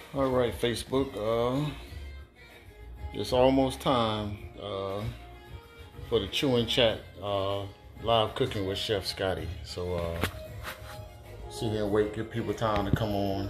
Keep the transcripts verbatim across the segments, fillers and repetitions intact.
All right, Facebook. Uh, it's almost time uh, for the Chewing Chat uh, live cooking with Chef Scottie. So uh, sit here and wait, give people time to come on.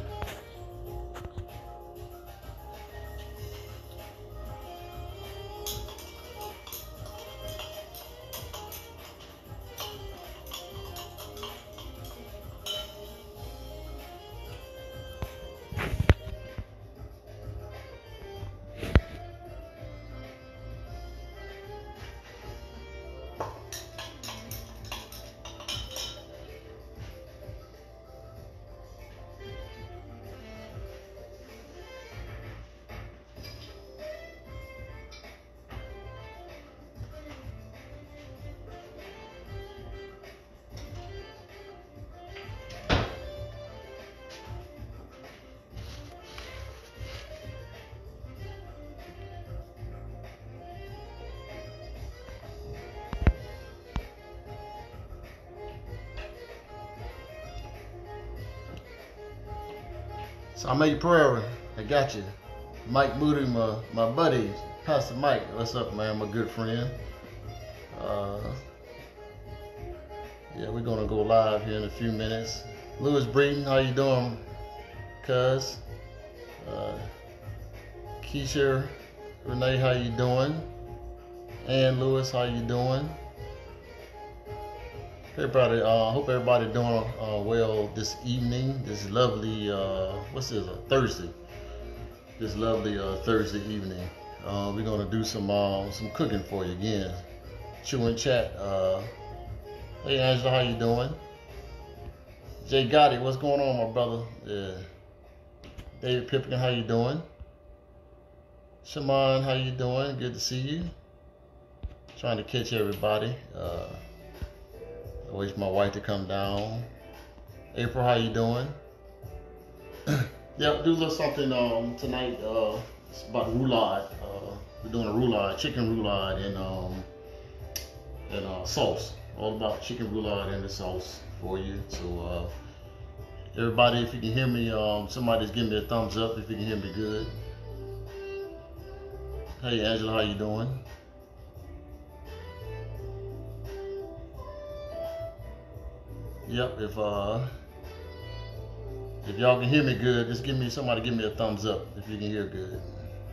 So I made prayer. I got you. Mike Moody, my, my buddy, Pastor Mike. What's up, man? My good friend. Uh, yeah, we're gonna go live here in a few minutes. Lewis Breeden, how you doing, cuz? Uh, Keisha, Renee, how you doing? Ann Lewis, how you doing? Everybody, I uh, hope everybody doing uh, well this evening. This lovely, uh, what's this? A Thursday. This lovely uh, Thursday evening. Uh, we're gonna do some uh, some cooking for you again. Chewing Chat. Uh, hey Angela, how you doing? Jay Gotti, what's going on, my brother? Yeah. David Pipkin, how you doing? Shaman, how you doing? Good to see you. Trying to catch everybody. Uh, I wait for my wife to come down. April, how you doing? Yep, do a little something um, tonight. Uh, it's about roulade. Uh, we're doing a roulade, chicken roulade and um, and uh, sauce. All about chicken roulade and the sauce for you. So uh, everybody, if you can hear me, um, somebody's giving me a thumbs up if you can hear me good. Hey Angela, how you doing? Yep, if uh if y'all can hear me good, just give me somebody give me a thumbs up if you can hear good.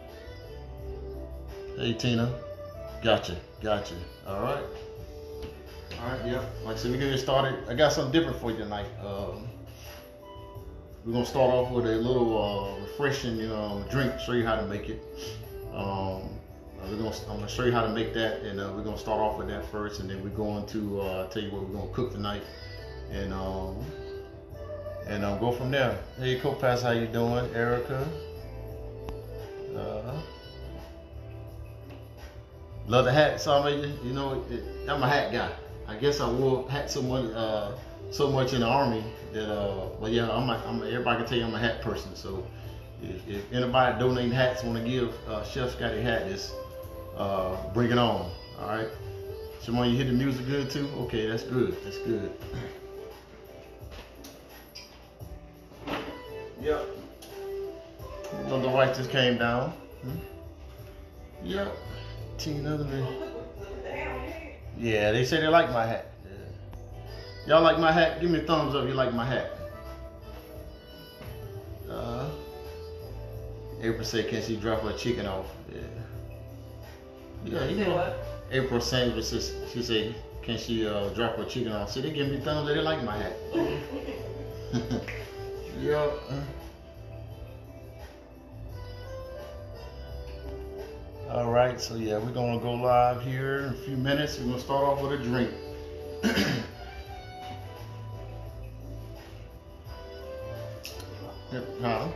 Hey Tina, gotcha, gotcha. All right, all right, yep. Like I said, we're gonna get started. I got something different for you tonight. Um, we're gonna start off with a little uh, refreshing, you know, drink. Show you how to make it. Um, we're gonna I'm gonna show you how to make that, and uh, we're gonna start off with that first, and then we're going to uh, tell you what we're gonna cook tonight. And um and I'll go from there. Hey co-pass, how you doing? Erica. Uh, love the hat, Sammy. You know, it, I'm a hat guy. I guess I wore hat so much, uh, so much in the army that. Uh, but yeah, I'm. A, I'm a, everybody can tell you I'm a hat person. So if, if anybody donating hats want to give uh, Chef Scottie a hat, just uh, bring it on. All right. Shimon, you hear the music good too? Okay, that's good. That's good. Yep. So the wife just came down. Hmm? Yep. Tina, yeah, they say they like my hat. Yeah. Y'all like my hat? Give me a thumbs up if you like my hat. Uh, April said, can she drop her chicken off? Yeah. Yeah, you know. What? April Sanders says, she said, can she uh, drop her chicken off? See, they give me thumbs up, they like my hat. Yep. All right, so yeah, we're gonna go live here in a few minutes. We're gonna start off with a drink. Huh?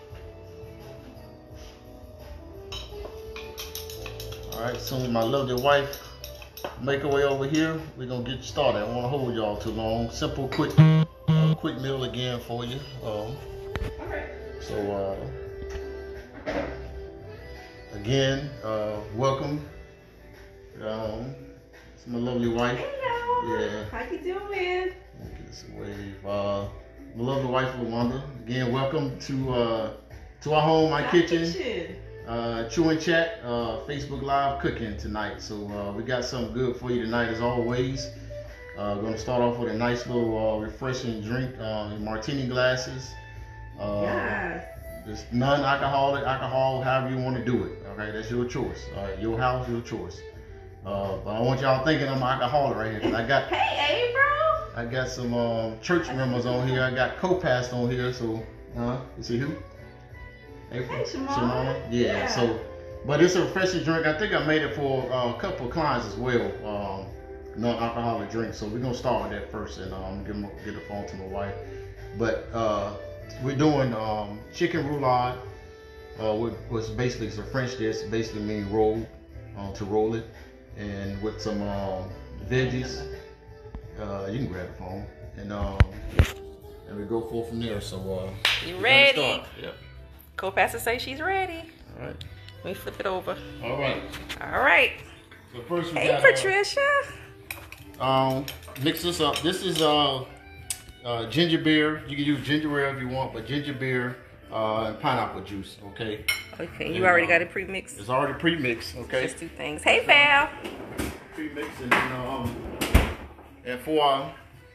All right, soon as my lovely wife make her way over here, we're gonna get started. I don't wanna hold y'all too long. Simple, quick, uh, quick meal again for you. Um, okay. So, uh, again, uh, welcome. Um, it's my lovely wife. Hello. Yeah. How you doing? Get this away. Uh, my lovely wife, LaWanda. Again, welcome to uh, to our home, my My kitchen. kitchen. Uh, Chew and Chat, uh, Facebook Live cooking tonight. So uh, we got something good for you tonight as always. Uh, gonna start off with a nice little uh, refreshing drink uh, in martini glasses. Uh, Yes. Just non-alcoholic, alcohol, however you want to do it. Okay, that's your choice. All right, your house, your choice. Uh, but I want y'all thinking I'm an alcoholic right here. 'Cause I got, Hey, April. I got some um, church members on here. I got co-pastor on here. So, uh, you see who? April? Hey, Shimona. Shimona? Yeah, Yeah. So, but it's a refreshing drink. I think I made it for uh, a couple of clients as well. Um, non-alcoholic drink. So we're gonna start with that first, and um, give them, get the phone to my wife. But uh, we're doing um, chicken roulade, uh, which was basically it's a French dish. Basically means roll, uh, to roll it, and with some um, veggies. Uh, you can grab the phone, and um, and we go forth from there. So uh, You ready? Yep. Co-pastor say she's ready. All right. Let me flip it over. All right. All right. So first we Hey, got, Patricia. Uh, um, mix this up. This is uh, uh, ginger beer. You can use ginger ale if you want, but ginger beer uh, and pineapple juice. Okay. Okay, And, you already uh, got it pre-mixed. It's already pre-mixed. Okay. Just two things. Hey, Val. Pre-mixed, and then um, and for uh,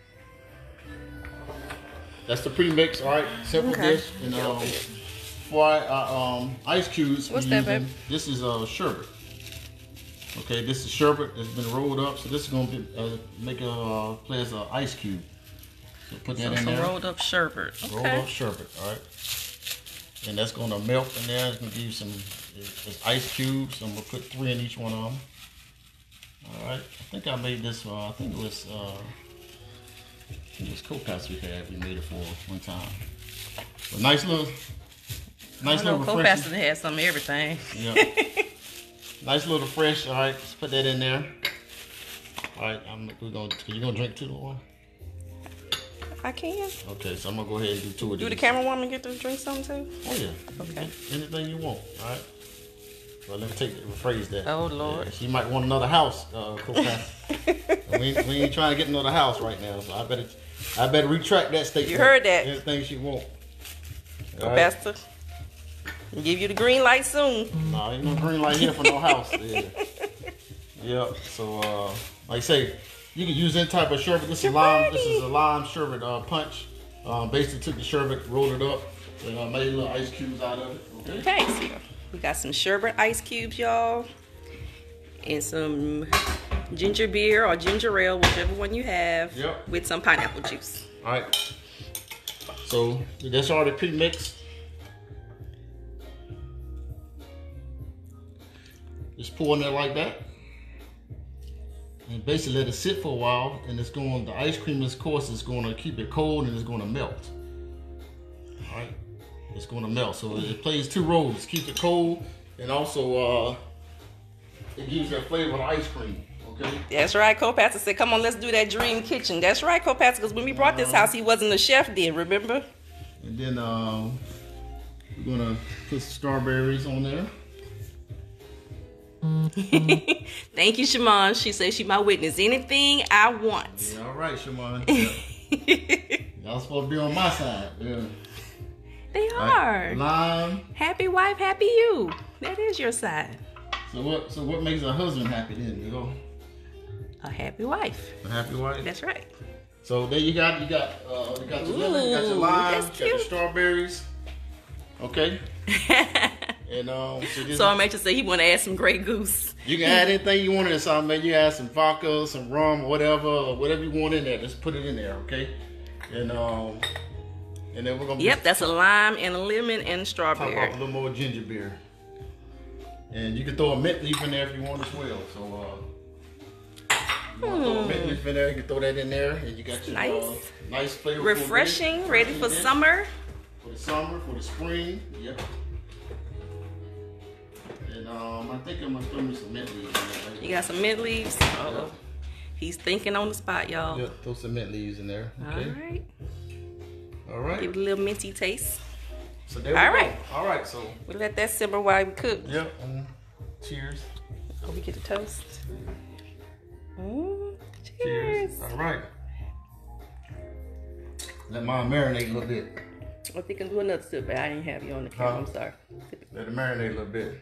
that's the pre-mix. All right. Simple Okay. dish, and um, for uh, um, ice cubes. What's we're that, using- babe? This is uh, sherbet. Okay, this is sherbet that's been rolled up, so this is gonna be, uh, make a uh, play as an ice cube. So put that So in some there. rolled up sherbet. Rolled Okay. up sherbet, all right. And that's gonna melt in there. It's gonna give you some it's ice cubes. I'm gonna put three in each one of them. All right. I think I made this. Uh, I think it was. Uh, I think it was co-pastor we had. We made it for one time. But nice little, nice I little know co-pastor refreshing. had some of everything. Yeah. Nice little fresh. All right, let's put that in there. All right, I'm we're gonna. You gonna drink two or one? I can. Okay, so I'm gonna go ahead and do two of Do the these. camera woman get to drink some too? Oh yeah. Okay. Anything you want. All right. Well, let me take rephrase that. Oh Lord. Yeah, she might want another house, uh, co-pastor. we, ain't, we ain't trying to get another house right now, so I better, I better retract that statement. You heard that. Anything she want. All right. Co-pastor. I'll give you the green light soon. No, ain't no green light here for no house. Yeah. Yeah. So, uh, like I say, you can use any type of sherbet. This is lime. This is a lime sherbet uh, punch. Um, basically took the sherbet, rolled it up, and uh, made little ice cubes out of it. Okay. Okay, so we got some sherbet ice cubes, y'all, and some ginger beer or ginger ale, whichever one you have, Yep. with some pineapple juice. All right. So that's already pre-mixed. Just pour in there like that, and basically let it sit for a while. And it's going. The ice cream, of course, is going to keep it cold and it's going to melt. All right. It's going to melt. So it plays two roles. Keeps it cold, and also uh, it gives that flavor of ice cream. Okay. That's right. Co-pastor said, "Come on, let's do that dream kitchen." That's right, co-pastor. Because when we brought this house, he wasn't a chef then. Remember? And then um, we're gonna put some strawberries on there. Thank you, Shimon. She said she my witness. Anything I want. Yeah, all right, Shimon. Yeah. Y'all supposed to be on my side. Yeah. They All are. right. Lime. Happy wife, happy you. That is your side. So what? So what makes a husband happy then? You know, A happy wife. a happy wife. That's right. So there you got. You got. Uh, you got your lemon. You got your Ooh, lime. that's You got your cute. strawberries. Okay. And um, so, this So I made you say he want to add some Grey Goose. you can add anything you want in there. So I made you add some vodka, some rum, whatever, or whatever you want in there. Just put it in there, okay? And um, and then we're gonna Yep, that's a lime and a lemon and top off strawberry. a little more ginger beer. And you can throw a mint leaf in there if you want as well. So uh, you want to throw a mint leaf in there, you can throw that in there, and you got your Nice. uh, nice flavor. Refreshing, ready for summer. For the summer, for the spring. Yep. And um, I think I'm gonna throw me some mint leaves in there. You got some mint leaves. Oh, Yep. he's thinking on the spot, y'all. Yep, throw some mint leaves in there. Okay. All right. All right. Give it a little minty taste. So there we All go. right. All right. So. We let that simmer while we cook. Yep. Um, cheers. Oh, we get the toast. Mm, Cheers. cheers. All right. Let mine marinate a little bit. I think I'm doing another sip, but I didn't have you on the camera. Huh? I'm sorry. Let it marinate a little bit.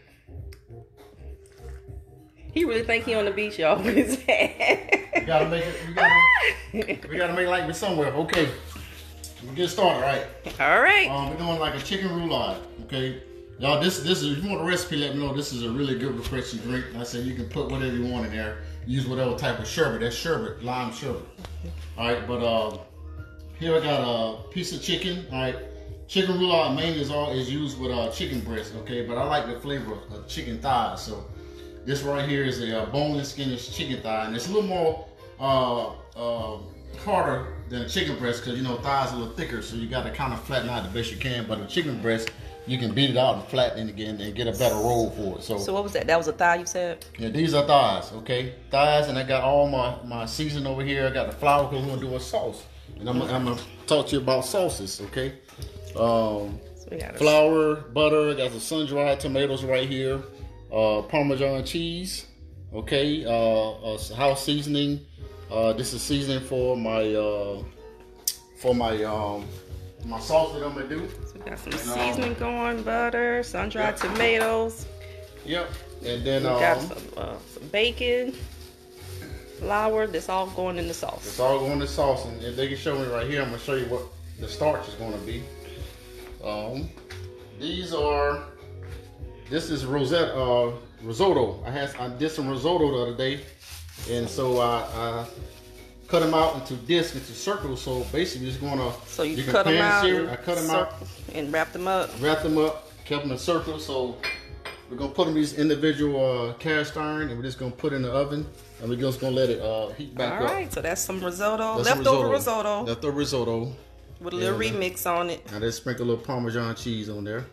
He really think he on the beach, y'all, with his head. We gotta make it. We gotta. We gotta make it like we're somewhere. Okay. We get started, right? All right. Um, we're doing like a chicken roulade. Okay. Y'all, this this is. If you want a recipe, let me know. This is a really good refreshing drink. I said you can put whatever you want in there. Use whatever type of sherbet. That's sherbet, lime sherbet. All right, but uh, here I got a piece of chicken. All right. Chicken roulade mainly is all is used with uh, chicken breast. Okay, but I like the flavor of, of chicken thighs. So this right here is a uh, boneless, skinless chicken thigh, and it's a little more uh, uh, harder than a chicken breast because you know thighs are a little thicker, so you got to kind of flatten out the best you can. But a chicken breast, you can beat it out and flatten it again and get a better roll for it. So, so what was that? That was a thigh you said? Yeah, these are thighs. Okay, thighs, and I got all my my seasoning over here. I got the flour because we're gonna do a sauce, and I'm, I'm gonna talk to you about sauces. Okay. Um, so we got flour, butter, got some sun-dried tomatoes right here, uh, Parmesan cheese, okay, uh, uh, house seasoning. Uh, this is seasoning for my uh, for my um, my sauce that I'm gonna do. So we got some and, seasoning um, going, butter, sun-dried yep. tomatoes. Yep, and then we um, got some, uh, some bacon, flour. That's all going in the sauce. It's all going in the sauce, and if they can show me right here, I'm gonna show you what the starch is gonna be. Um, these are, this is rosette, uh, risotto. I had, I did some risotto the other day, and so I, I cut them out into discs, into circles. So basically, it's gonna. So you, you cut them out. Sear. I cut them out and wrap them up. Wrap them up, kept them in circles. So we're gonna put them in these individual uh, cast iron, and we're just gonna put in the oven, and we're just gonna let it uh, heat back All up. All right, so that's some risotto, that's leftover risotto. risotto. Leftover risotto. With a little yeah, remix on it. Now let's sprinkle a little Parmesan cheese on there.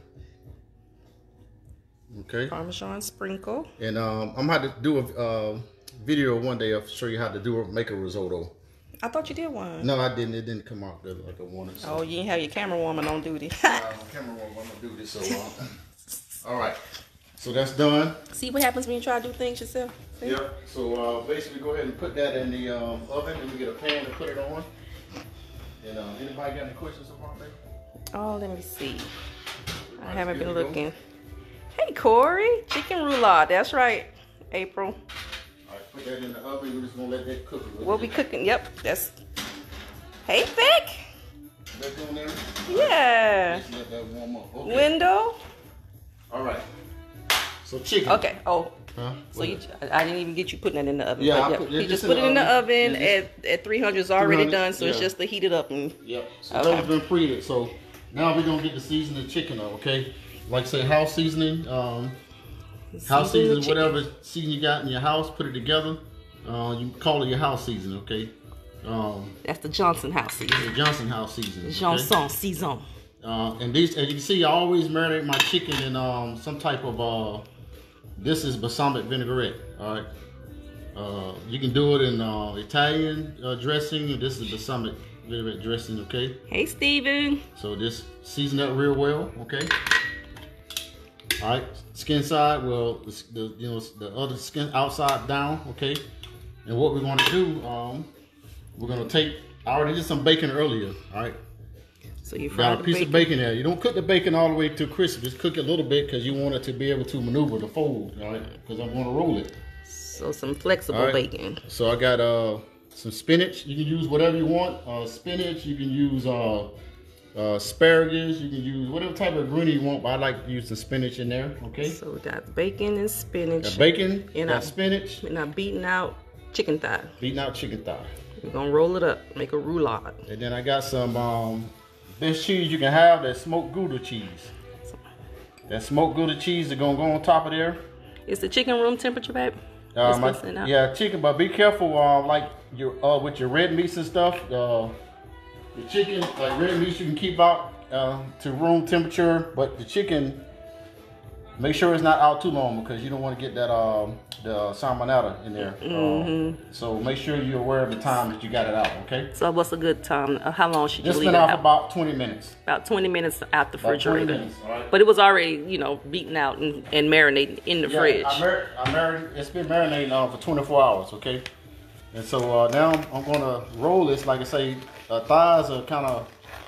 Okay. Parmesan sprinkle. And um, I'm going to do a uh, video one day of show you how to do a, make a risotto. I thought you did one. No, I didn't. It didn't come out good like I wanted. So. Oh, you didn't have your camera woman on duty. uh, my camera woman on duty. So, uh, all right. So that's done. See what happens when you try to do things yourself. See? Yep. So uh, basically, go ahead and put that in the um, oven, and we get a pan to put it on. And uh, anybody got any questions so far, baby? Oh, let me see. I right, haven't been looking. Go. Hey, Corey, chicken roulade. That's right, April. All right, put that in the oven. We're just gonna let that cook. We'll be cooking. Yep, that's. Hey, Vic. That going there? Yeah. Just let that warm up. Okay. Window. All right. So chicken. Okay. Oh. Huh? So you, I didn't even get you putting that in the oven. Yeah, yeah. Put, you just put it in the oven, yeah, at, at three hundred. It's already done, so yeah. It's just to heat it up. And, yep. So okay. Those been preheated. So now we're gonna get the seasoning chicken up, okay? Like say house seasoning, um, house seasoning, whatever seasoning you got in your house, put it together. Uh, you call it your house seasoning, okay? Um, That's the Johnson house seasoning. The Johnson house seasoning. Johnson okay? season. Uh, and these, as you can see, I always marinate my chicken in um, some type of. Uh, This is balsamic vinaigrette, all right? Uh, you can do it in uh, Italian uh, dressing. This is balsamic vinaigrette dressing, okay? Hey, Steven. So this season up real well, okay? All right, skin side, well, the, the you know the other skin outside down, okay? And what we're gonna do, um, we're gonna take. I already did some bacon earlier, all right? So you got a piece bacon. of bacon there. You don't cook the bacon all the way to crispy. Just cook it a little bit because you want it to be able to maneuver the fold, all right? Because I'm going to roll it. So some flexible right. bacon. So I got uh, some spinach. You can use whatever you want. Uh, spinach. You can use uh, uh, asparagus. You can use whatever type of greenie you want. But I like to use the spinach in there. Okay. So we got bacon and spinach. Got bacon. And got spinach. And I'm beating out chicken thigh. Beating out chicken thigh. We're gonna roll it up. Make a roulade. And then I got some. Um, Best cheese you can have, that smoked gouda cheese. That smoked gouda cheese is gonna go on top of there. Is the chicken room temperature, babe? Uh, my, yeah, chicken, but be careful, uh, like your uh, with your red meats and stuff. Uh, the chicken, like red meats, you can keep out uh, to room temperature, but the chicken, make sure it's not out too long because you don't want to get that um, the salmonella in there. Mm-hmm. uh, so make sure you're aware of the time that you got it out. Okay. So what's a good time? Uh, how long should you Just leave it out? out? About twenty minutes. About twenty minutes out the about refrigerator. twenty minutes, all right? But it was already, you know, beaten out and, and marinating in the yeah, fridge. I mar I mar it's been marinating on for twenty-four hours. Okay. And so uh, now I'm gonna roll this. Like I say, uh, thighs are kind of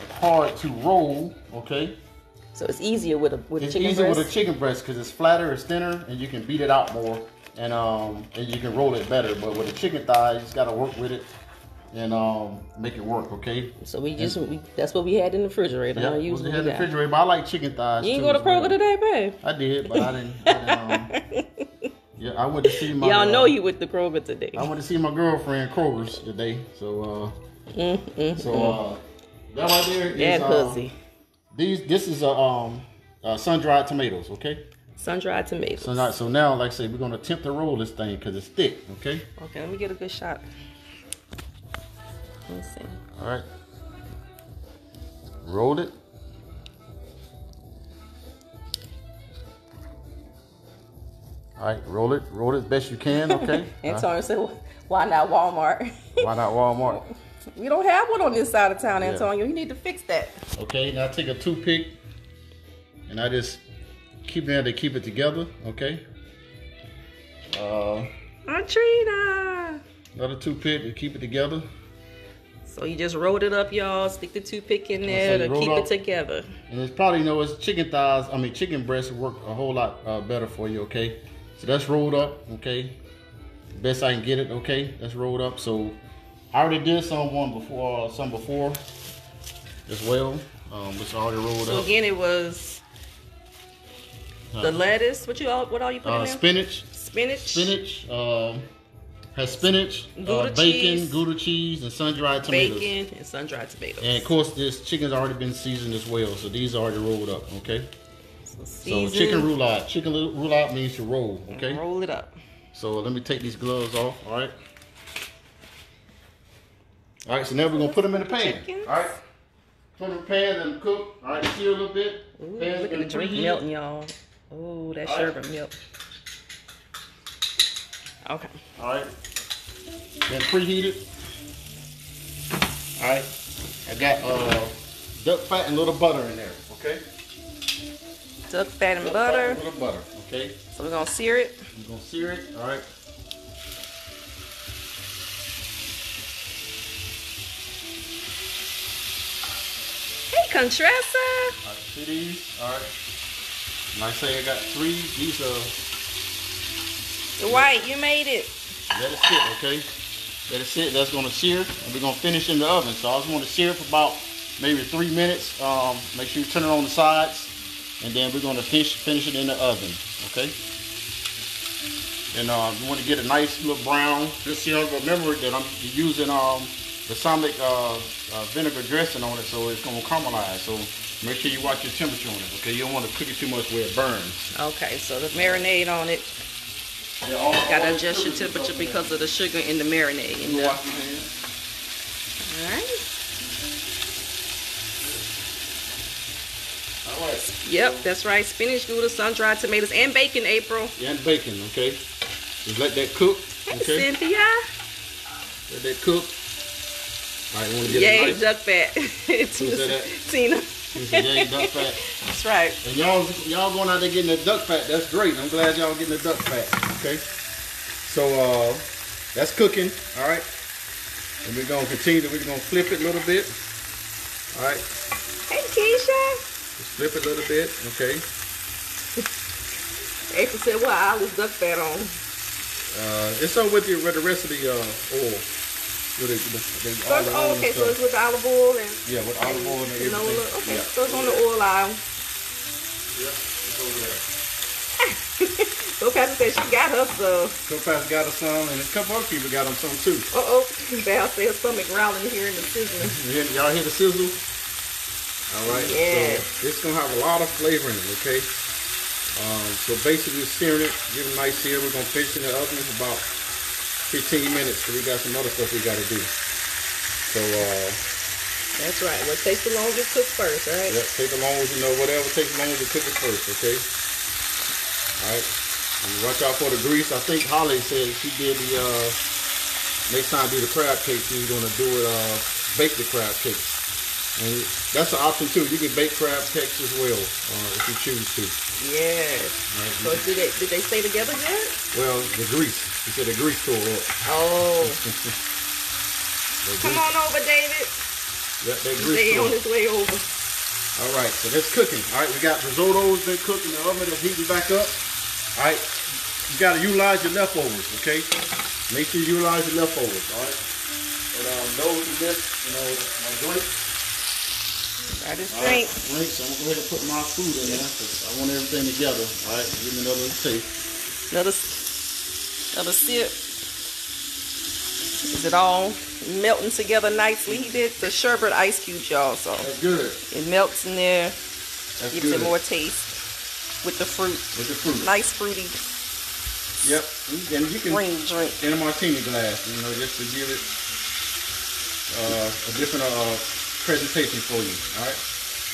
hard to roll, okay? So it's easier with a with it's a chicken easier breast? with a chicken breast because it's flatter, it's thinner, and you can beat it out more, and um and you can roll it better. But with a chicken thigh, you just gotta work with it and um make it work, okay? So we just we, that's what we had in the refrigerator. Yeah, we had in the refrigerator, but I like chicken thighs. You too, ain't go to Kroger well. today, babe? I did, but I didn't. I didn't um, yeah, I went to see my. Y'all know uh, you with the Kroger today. I went to see my girlfriend Kroger's today, so uh, mm, mm, so mm. uh, that right there is That uh, pussy. these. This is a um uh, sun-dried tomatoes, okay? Sun-dried tomatoes. So now, so now, like I say, we're gonna attempt to roll this thing because it's thick, okay? Okay, let me get a good shot. Let me see. All right, roll it. All right, roll it, roll it as best you can, okay? Antonio said, why not Walmart? Why not Walmart? We don't have one on this side of town, Yeah. Antonio. You need to fix that. Okay, now take a toothpick and I just keep it there to keep it together, okay? Uh, Atrina. another toothpick to keep it together. So you just rolled it up, y'all. Stick the toothpick in So there you to roll keep up- it together. And it's probably, you know, it's chicken thighs, I mean chicken breasts work a whole lot uh, better for you, okay? So that's rolled up, okay? Best I can get it, okay? That's rolled up. So I already did some one before, uh, some before as well, um, which I already rolled So up. again, it was Uh, the lettuce. What you all? What all you put in uh, there? spinach, Spinach. spinach, um, has spinach, Gouda uh, bacon, cheese. Gouda cheese, and sun-dried tomatoes. Bacon and sun-dried tomatoes. And of course, this chicken's already been seasoned as well, so these are already rolled up, okay? So, So season, chicken roulade. Chicken roulade means to roll, okay? Roll it up. So let me take these gloves off, all right? All right, so now we're gonna put them in the pan, Chickens. all right? Put them in the pan and cook, all right, sear a little bit. Ooh, Pan's look at been the drink preheated. melting, y'all. Oh, that All right. sherbet milk. Okay. All right, then preheated. All right, I got uh, duck fat and a little butter in there, okay? Duck fat and Duck butter. Fat and a little butter, okay? So we're gonna sear it. We're gonna sear it, all right? Hey, Contressa. All right, see these, all right? And I say I got three, these are, Dwight, you made it. let it sit, okay? Let it sit, that's gonna sear, and we're gonna finish in the oven. So I just wanna sear it for about maybe three minutes. Um, make sure you turn it on the sides, and then we're gonna finish, finish it in the oven, okay? And uh, you wanna get a nice little brown. Just you know, remember that I'm using um, balsamic uh, uh, vinegar dressing on it, so it's gonna caramelize. So make sure you watch your temperature on it, okay? You don't wanna cook it too much where it burns. Okay, so the marinade on it. Yeah, all, Gotta all adjust your the temperature stuff because of the sugar in the marinade. in In there. the, You wash your hands. all right. All right. Yep, that's right. Spinach, gouda, sun-dried tomatoes, and bacon, April. And bacon, okay? Just let that cook, Hey, okay? Cynthia. Let that cook. All right, you want to get Yay, a nice... duck fat. Tina. say that? Tina. You say, yay, duck fat. That's right. And y'all y'all going out there getting the duck fat. That's great. I'm glad y'all getting the duck fat, okay? So, uh, that's cooking, all right? And we're going to continue. We're going to flip it a little bit, all right? Hey, Keisha. Just flip it a little bit, okay? April said, well, I was duck fat on. Uh, it's on with the, with the rest of the uh, oil. With the, the, the, So all it's, the oil oh, and okay, so stuff. it's with the olive oil and Yeah, with olive oil and everything. canola. Okay, Yeah. so it's on the oil aisle. Yep, it's over there. So Pastor said she got her some. So fast got us some, and a couple other people got them some too. Uh-oh. Val said her stomach growling here in the sizzling. Y'all hear the sizzle? All right. Yeah. So it's gonna have a lot of flavor in it. Okay. Um, so basically, searing it, give it a nice sear. We're gonna finish in the oven for about fifteen minutes, because we got some other stuff we got to do. So. Uh, That's right. What takes the longest cook first, right? Yep. Take the longest, you know, whatever takes the longest to cook it first. Okay. All right. And watch out for the grease. I think Holly said she did the uh, next time I do the crab cakes, she's gonna do it uh, bake the crab cakes. And that's an option too. You can bake crab cakes as well uh, if you choose to. Yes. Right. So did they did they stay together yet? Well, the grease. She said the grease tore up. Oh. The Come grease. on over, David. Yep, that Stay on his way over. All right, so that's cooking. All right, we got risotto's been cooked in the oven. That's heating back up. All right, you got to utilize your leftovers, okay? Make sure you utilize your leftovers, all right? And um, those who miss, you know, my drink. Got his drink. Right, drink. So I'm going to go ahead and put my food in there because I want everything together. All right, give me another taste. Another, another sip. Is it all melting together nicely? He did the sherbet ice cubes, y'all, so that's good. It melts in there. That's gives good. it more taste with the fruit. With the fruit. Nice fruity. Yep. And you can green drink in a martini glass, you know, just to give it uh, a different uh, presentation for you. All right.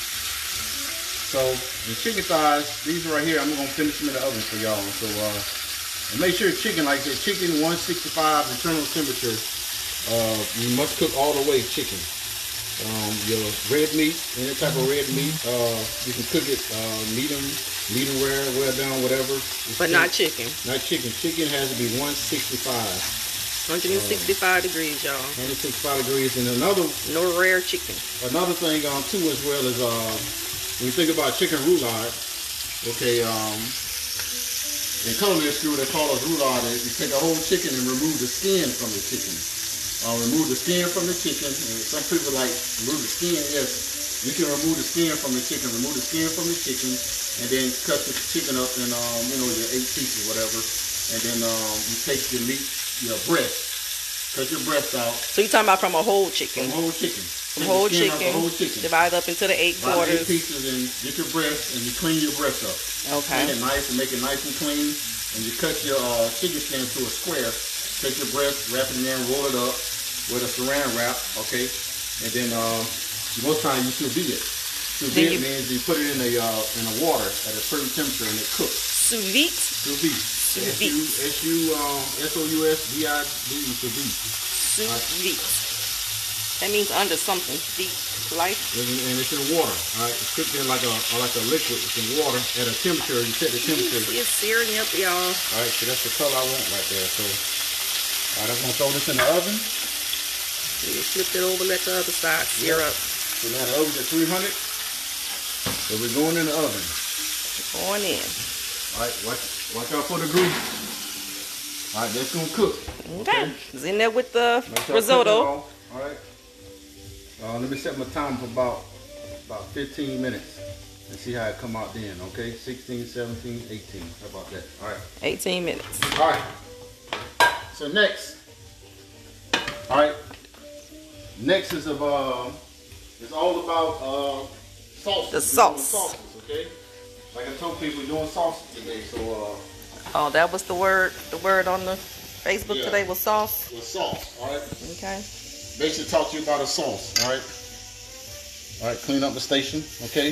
So the chicken thighs, these right here, I'm gonna finish them in the oven for y'all. So. Uh, And make sure chicken, like that chicken one sixty-five internal temperature, uh, you must cook all the way chicken. Um, your red meat, any type of red meat, uh, you can cook it uh, medium, medium rare, well done, whatever. It's but still, not chicken. Not chicken. Chicken has to be one sixty-five. one sixty-five uh, degrees, y'all. one sixty-five degrees. And another, no rare chicken. Another thing um, too as well is uh, when you think about chicken roulade, okay, um, in culinary school, they call it roulade. You take a whole chicken and remove the skin from the chicken. Uh, remove the skin from the chicken. And some people like remove the skin. Yes, you can remove the skin from the chicken. Remove the skin from the chicken, and then cut the chicken up in um, you know, your eight pieces, whatever. And then um, you take your meat, your breast, cut your breast out. So you're talking about from a whole chicken? From a whole chicken. From whole chicken, whole chicken. Divide up into the eight Divide quarters. Eight pieces, and get your breast, and you clean your breast up. Okay. Clean it nice and make it nice and clean. And you cut your uh, chicken skin to a square. Take your breast, wrap it in there, and roll it up with a saran wrap, okay? And then uh, most times you sous vide it. Sous vide means you put it in a uh, in a water at a certain temperature and it cooks. Sous vide. Sous vide. Sous vide. S U S O U S V I D E. Sous vide. Sous vide. That means under something. Deep life. And, and it's in water. All right, it's cooked in like a like a liquid. It's in water at a temperature. You set the temperature. It's searing up, y'all. All right, so that's the color I want right there. So, all right, I'm gonna throw this in the oven. You flip it over, let the other side sear yep. up. So now the oven's at three hundred. So we're going in the oven. Going in. All right, watch watch out for the grease. All right, that's gonna cook. Okay. okay. It's in there with the risotto. All right. Uh, let me set my time for about about fifteen minutes and see how it come out then, okay? sixteen, seventeen, eighteen. How about that? All right. eighteen minutes. All right. So next, all right. Next is of uh, it's all about uh, sauce. The sauce. Sauces, okay? Like I told people, we're doing sauce today, so uh. Oh, that was the word. The word on the Facebook yeah. today was sauce. Was sauce. All right. Okay. Basically talk to you about a sauce, all right? All right, clean up the station, okay?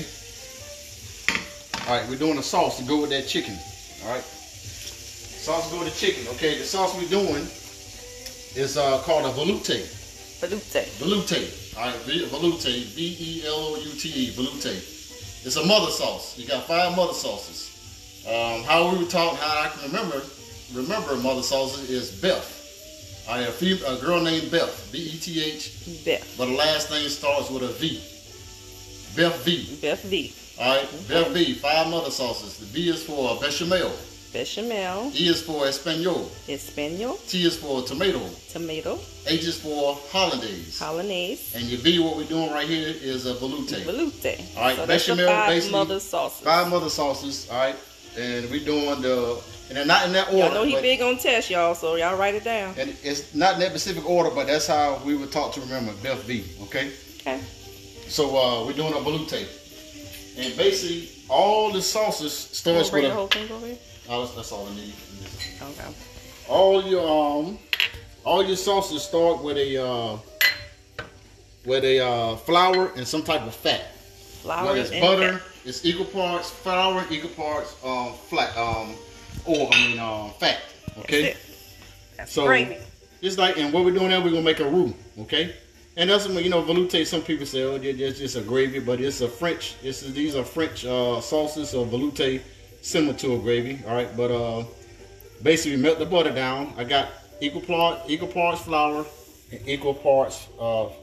All right, we're doing a sauce to go with that chicken, all right? Sauce to go with the chicken, okay? The sauce we're doing is uh, called a velouté. Velouté. Velouté, all right, velouté, V E L O U T E, velouté. It's a mother sauce. You got five mother sauces. Um, how we were taught, how I can remember, remember mother sauces is Beth. I have a girl named Beth, B E T H. Beth. But the last name starts with a V. Beth V. Beth V. All right, okay. Beth V. Five mother sauces. The B is for bechamel. Bechamel. E is for Espanol. Espanol. T is for tomato. Tomato. H is for hollandaise. Hollandaise. And your V, what we're doing right here, is a velouté. Velouté. All right, so bechamel, five basically. Mother sauces. Five mother sauces. All right, and we're doing the. And they're not in that order. Y'all know he big on tests, y'all, so y'all write it down. And it's not in that specific order, but that's how we were taught to remember Beth V, okay? Okay. So uh, we're doing a velouté. And basically, all the sauces starts with bring a... the whole thing over here? Oh, that's, that's all I need. Okay. All your um, all your sauces start with a uh, with a uh, flour and some type of fat. Flour Whether it's and butter, fat. It's equal parts flour, equal parts um, flat um, or I mean um, fat. Okay. That's, it. That's so gravy. It's like, and what we're doing now, we're gonna make a roux. Okay. And that's what, you know, velouté, some people say, oh, it's just a gravy, but it's a French, it's, these are French uh, sauces, so velouté, similar to a gravy, all right? But uh, basically, melt the butter down. I got equal, part, equal parts flour and equal parts uh,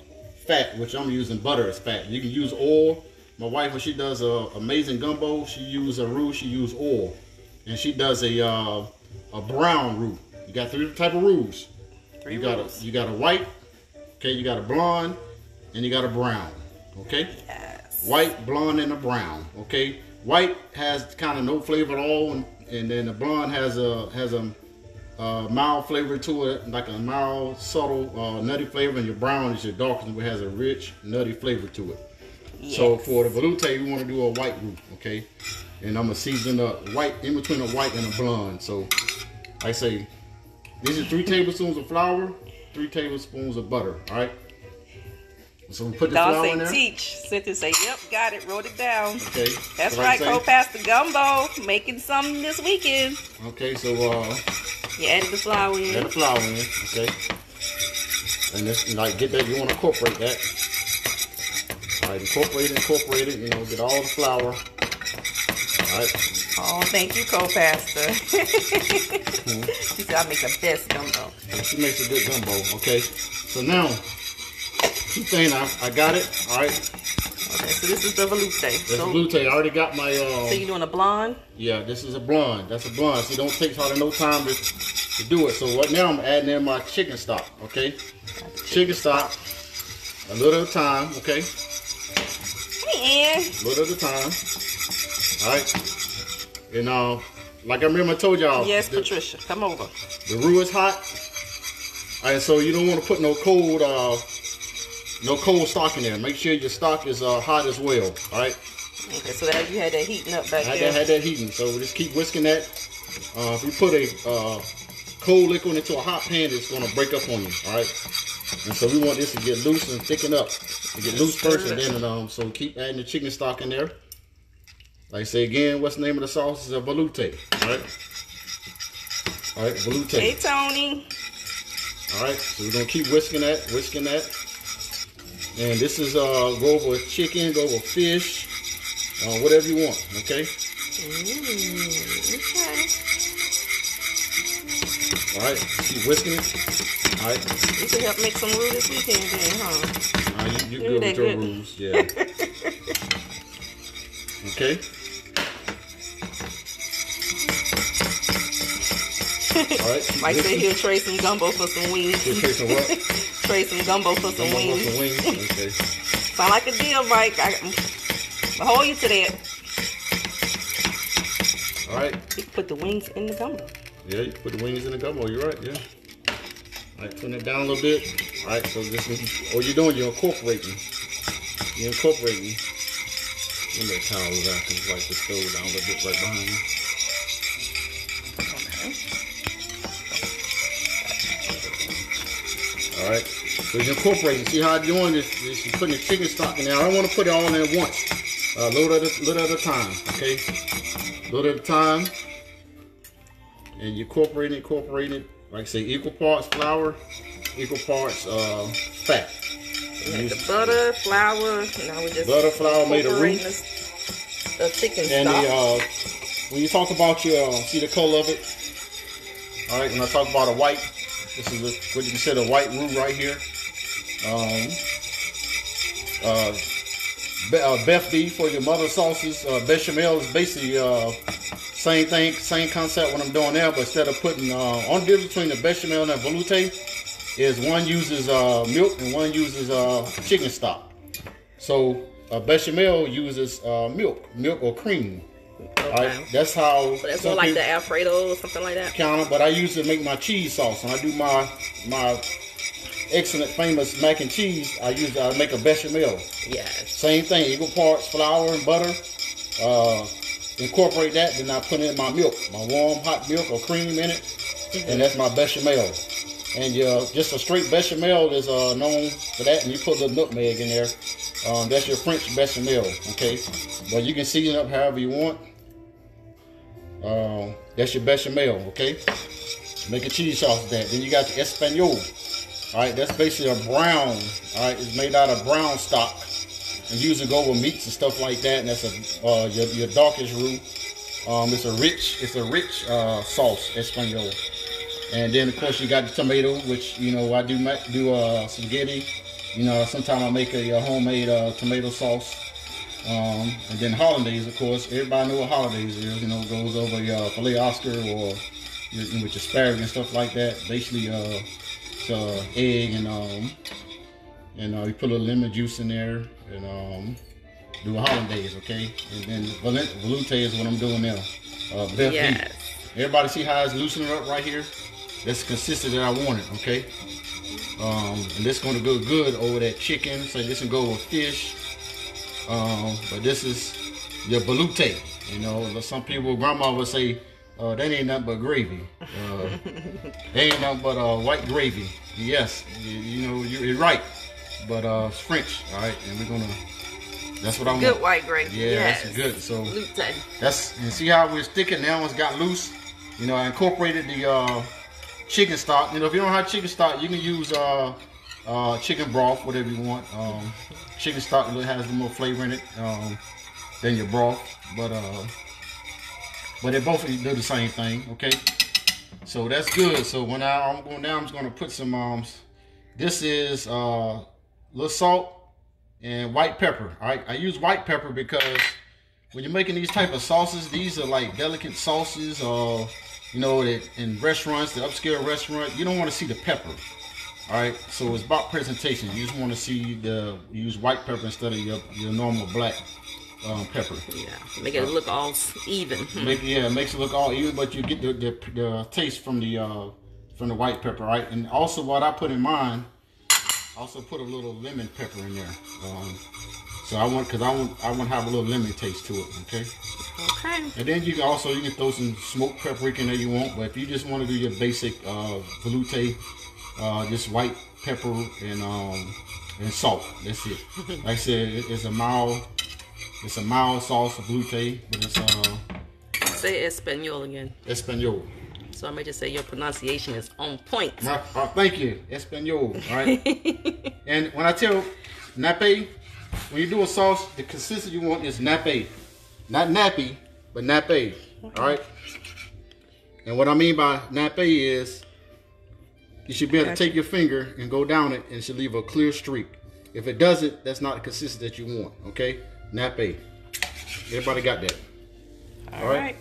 fat, which I'm using butter as fat. You can use oil. My wife, when she does a amazing gumbo, she uses a roux, she uses oil. And she does a uh, a brown roux. You got three type of roux. Three you got roux. a you got a white, okay, you got a blonde, and you got a brown. Okay? Yes. White, blonde, and a brown. Okay? White has kind of no flavor at all, and, and then the blonde has a has a uh, mild flavor to it, like a mild, subtle, uh, nutty flavor, and your brown is your darkest, which has a rich, nutty flavor to it. Yes. So for the velouté, we want to do a white roux, okay? And I'm gonna season the white in between a white and a blonde. So I say these are three tablespoons of flour, three tablespoons of butter. All right. So we put the Don't flour say in there. teach. Cynthia say, "Yep, got it. Wrote it down." Okay. That's so right, like co-pastor gumbo, making something this weekend. Okay, so uh, you added the flour in. Add the flour in. Okay. And this, like, get that. You want to incorporate that. All right, incorporate it, incorporate it. You know, get all the flour. All right. Oh, thank you, co-pastor. Mm-hmm. She said I make the best gumbo. And she makes a good gumbo. Okay. So now, two things. I, I got it. All right. Okay, so this is the velouté. That's so, velouté. I already got my. Uh, so you doing a blonde? Yeah, this is a blonde. That's a blonde. So it don't take hardly no time to, to do it. So what now? I'm adding in my chicken stock. Okay. Chicken, chicken stock. A little at a time. Okay. Hey, Ann. A little at a time. All right. And uh, like I remember I told y'all. Yes, the, Patricia, come over. The roux is hot. All right, so you don't want to put no cold, uh, no cold stock in there. Make sure your stock is uh, hot as well. All right. Okay, so that you had that heating up back I had there. That, had that heating. So we just keep whisking that. Uh, if you put a uh, cold liquid into a hot pan, it's going to break up on you. All right. And so we want this to get loose and thicken up. To get loose first, and then um, so keep adding the chicken stock in there. Like I say again, what's the name of the sauce? Is a velouté. All right. All right, velouté. Hey, Tony. All right, so we're gonna keep whisking that, whisking that. And this is uh, go over chicken, go over fish, uh, whatever you want. Okay. Mm, okay. All right, keep whisking it. All right. You can help make some roux this weekend, then, huh? Uh, you you good with your roux, yeah. Okay. All right. Mike said he'll trade some gumbo for some wings. He'll trade some what? Trade some gumbo for some gumbo wings. For some wings. Okay. Sound like a deal, Mike. I, I'll hold you to that. All right. You can put the wings in the gumbo. Yeah, you can put the wings in the gumbo. You're right. Yeah. All right, putting it down a little bit. All right. So this is what you're doing. You're incorporating. You're incorporating. Let me towel it out because like the stove down a little bit right behind me. All right, so you're incorporating. See how I'm doing this? This you're putting the chicken stock in there. I don't want to put it all in at once. A uh, little at a little at a time. Okay, a little at a time. And you're incorporating, incorporating it. Like I say, equal parts flour, equal parts uh, fat. We got the butter, flour. Now we just butter, flour made of roux. The chicken and stock. the, uh, when you talk about your, uh, see the color of it. All right, when I talk about a white. This is a, what you consider a white roux right here. Um, uh, be, uh, beef beef for your mother sauces. Uh, bechamel is basically uh, same thing, same concept what I'm doing there, but instead of putting, uh, only difference between the bechamel and the velouté is one uses uh, milk and one uses uh, chicken stock. So uh, bechamel uses uh, milk, milk or cream. Okay. All right, that's how. So that's more like the Alfredo or something like that. Counter, but I use it to make my cheese sauce. When I do my my excellent famous mac and cheese, I use I make a bechamel. Yes. Same thing, equal parts flour and butter. Uh, incorporate that, then I put in my milk, my warm hot milk or cream in it, mm-hmm. and that's my bechamel. And uh, just a straight bechamel is uh, known for that, and you put a little nutmeg in there. Um, that's your French bechamel, okay? But you can season it up however you want. Uh, that's your bechamel, okay? Make a cheese sauce with that. Then you got the Espanol. All right, that's basically a brown. All right, it's made out of brown stock, and usually go with meats and stuff like that. And that's a uh, your, your darkest roux. Um, it's a rich, it's a rich uh, sauce, Espanol. And then of course you got the tomato, which you know I do do uh, spaghetti You know, sometimes I make a, a homemade uh, tomato sauce. Um, and then holidays, of course, everybody know what holidays is. You know, it goes over your uh, filet Oscar or your, with your asparagus and stuff like that. Basically, uh, it's uh, egg and um, and uh, you put a little lemon juice in there and um, do a hollandaise, okay? And then velouté is what I'm doing now. Uh, yes. Everybody see how it's loosening up right here? That's the consistency that I wanted, okay? Um, and this is going to go good over that chicken. So this can go with fish. Um, but this is your velouté. You know, some people, grandma would say, uh, that ain't nothing but gravy. Uh, that ain't nothing but uh, white gravy. Yes, you, you know, you're right. But uh, it's French, all right? And we're going to... That's what I want. Good white gravy. Yeah, yes. That's good. So Velouté. That's, you see how we're sticking now. It's got loose. You know, I incorporated the uh, chicken stock. You know, if you don't have chicken stock, you can use uh, uh, chicken broth, whatever you want. Um, chicken stock really has the more flavor in it um, than your broth, but uh, but they both do the same thing. Okay, so that's good. So when I, I'm going down, I'm just going to put some. Um, this is uh, little salt and white pepper. All right, I use white pepper because when you're making these type of sauces, these are like delicate sauces. Uh, you know, that in restaurants, the upscale restaurant, you don't want to see the pepper. All right, so it's about presentation. You just want to see the use white pepper instead of your your normal black um, pepper. Yeah, make it look all even. Make, yeah, it makes it look all even, but you get the the, the taste from the uh, from the white pepper, right? And also, what I put in mine, I also put a little lemon pepper in there. Um, so I want, cause I want I want to have a little lemon taste to it. Okay. Okay. And then you can also you can throw some smoked paprika in there you want, but if you just want to do your basic uh, velouté. Uh, just white pepper and um and salt. That's it. Like I said, it, it's a mild, it's a mild sauce of velouté, but it's uh. Say Espanol again. Espanol. So I may just say your pronunciation is on point. Uh, uh, thank you, Espanol. All right. And when I tell nappe, when you do a sauce, the consistency you want is nappe, not nappy, but nappe. Okay. All right. And what I mean by nappe is, you should be able to take your finger and go down it, and it should leave a clear streak. If it doesn't, that's not the consistency that you want, okay? Nappe. Everybody got that? All, All right. right.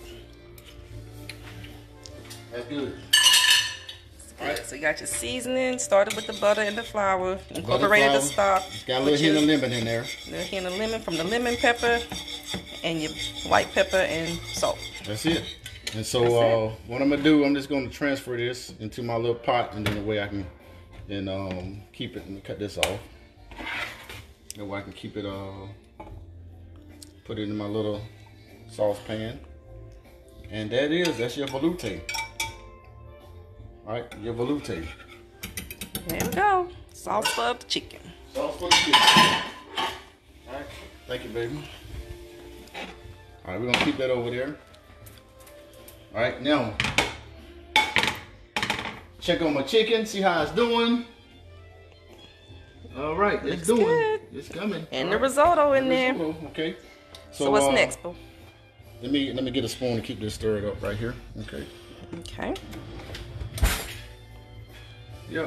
That's good. All right. So you got your seasoning, started with the butter and the flour, incorporated the stock. It's got a little hint of lemon in there. A little hint of lemon from the lemon pepper and your white pepper and salt. That's it. And so uh, what I'm gonna do, I'm just gonna transfer this into my little pot, and then the way I can then um, keep it. And cut this off. That way I can keep it. Uh, put it in my little saucepan, and that is that's your velouté. All right, your velouté. There we go. Sauce for the chicken. Sauce for the chicken. All right, thank you, baby. All right, we're gonna keep that over there. All right, now check on my chicken, see how it's doing. All right, it's doing. Good. It's coming. And All the right. risotto in the there. Risotto. Okay. So, so what's uh, next, boo? Let me let me get a spoon to keep this stirred up right here. Okay. Okay. Yep.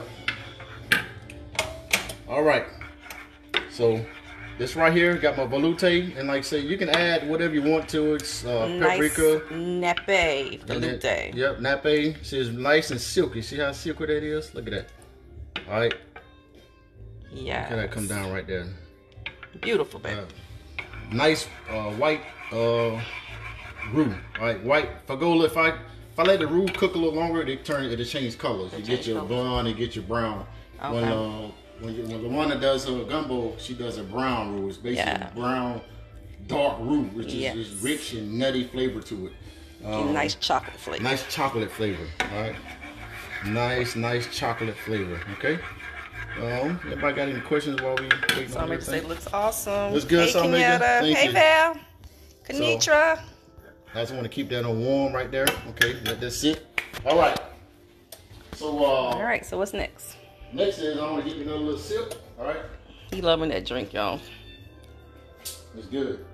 All right. So this right here got my velouté, and like I say, you can add whatever you want to it. Uh, nice paprika. Nappe velouté. Yep, nappe. See, it's nice and silky. See how silky that is? Look at that. All right. Yeah. Look how that come down right there. Beautiful, baby. Uh, nice uh, white uh, roux. All right, white. If I go, if I if I let the roux cook a little longer, it turn it change colors. It you get your colors. blonde, and get your brown. Okay. When uh, when, you, when the one that does her gumbo, she does a brown roux. It's basically yeah. brown, dark roux, which is, yes. is rich and nutty flavor to it. Um, nice chocolate flavor. Nice chocolate flavor. All right. Nice, nice chocolate flavor. Okay. Um, everybody got any questions while we waiting so on I'm going to say looks awesome. Looks good, hey, Kenyatta. Hey, you. Val. Kanitra. So, I just want to keep that on warm right there. Okay, let that sit. All right. So, uh, all right, so what's next? Next is I'm going to get another little sip. All right. He loving that drink, y'all. It's good.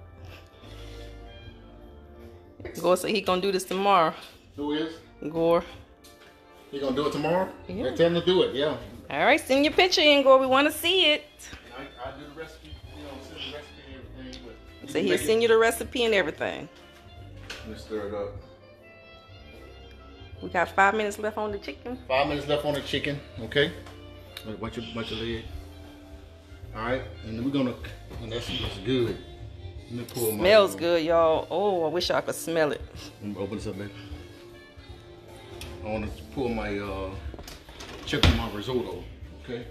Gore said he going to do this tomorrow. Who is? Gore. He going to do it tomorrow? Yeah. They tell him to do it, yeah. All right, send your picture in, Gore. We want to see it. I, I do the recipe, you know, send the recipe and everything. But So he'll send you the recipe and everything. Let's stir it up. We got five minutes left on the chicken. Five minutes left on the chicken, okay? Watch your, watch your lid. All right, and then we're gonna, and that smells good. Let me pull my, Smells good, y'all. Oh, I wish I could smell it. Let me open this up, baby. I want to pull my, uh, check on my risotto, okay?